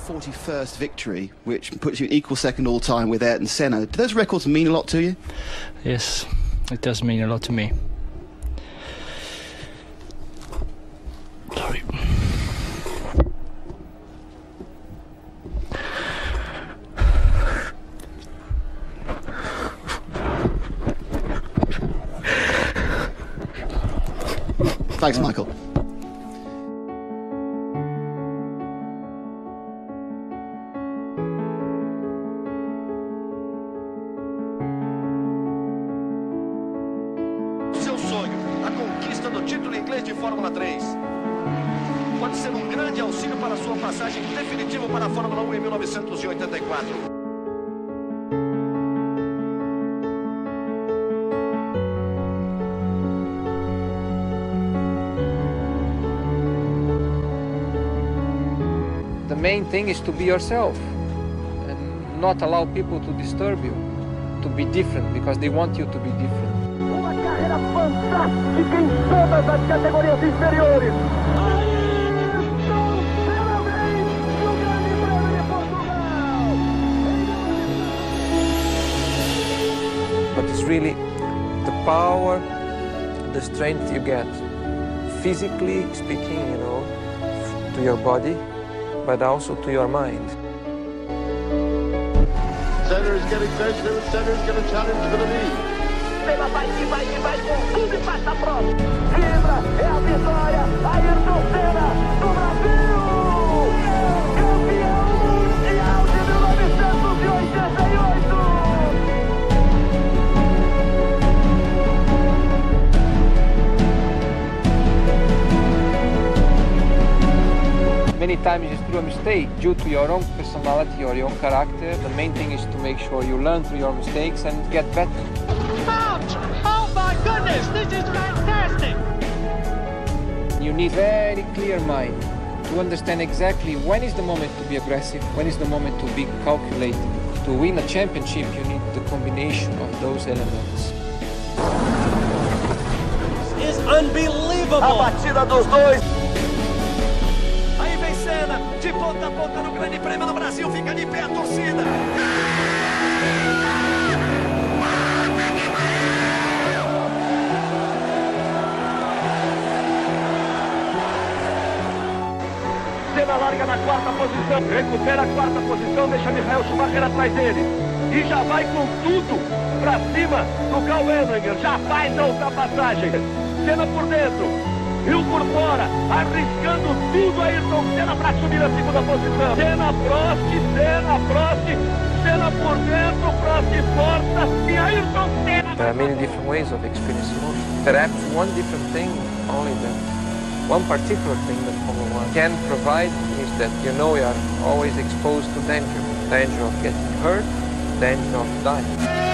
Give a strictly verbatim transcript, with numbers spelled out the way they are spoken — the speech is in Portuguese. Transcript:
forty-first victory, which puts you in equal second all time with Ayrton Senna. Do those records mean a lot to you? Yes, it does mean a lot to me. Sorry. Thanks, Michael. Seu sonho, a conquista do título inglês de Fórmula três. Pode ser um grande auxílio para sua passagem definitiva para a Fórmula um em mil novecentos e oitenta e quatro. The main thing is to be yourself and not allow people to disturb you, to be different, because they want you to be different. Uma carreira fantástica em todas as categorias inferiores. Ayrton Senna vence o Grande Prêmio de Portugal. But it's really the power, the strength you get, physically speaking, you know, to your body, but also to your mind. Senna is getting close to it. Senna is going to challenge for the lead. Senna vai que vai que vai com tudo e passa pronto. Vibra, é a vitória. Ayrton Senna do Brasil. Campeão mundial de mil novecentos e oitenta e oito. Many times it's through a mistake, due to your own personality or your own character. The main thing is to make sure you learn through your mistakes and get better. Ouch! Oh my goodness, this is fantastic! You need very clear mind to understand exactly when is the moment to be aggressive, when is the moment to be calculated. To win a championship, you need the combination of those elements. It's unbelievable! A batida dos dois. Aí vem Senna, de ponta a ponta no Grande Prêmio do Brasil, fica de pé a torcida. Senna larga na quarta posição, recupera a quarta posição, deixa Michael Schumacher atrás dele. E já vai com tudo pra cima do Karl Ehringer, já faz a ultrapassagem. Senna por dentro, Hill por fora, arriscando tudo Ayrton Senna para subir a segunda posição. Senna, Prost, Senna, Prost, Senna por dentro, Prost força e Ayrton Senna. There are many different ways of experiencing motion. Perhaps one different thing, only that one particular thing that Formula One can provide is that you know you are always exposed to danger. Danger of getting hurt, danger of dying.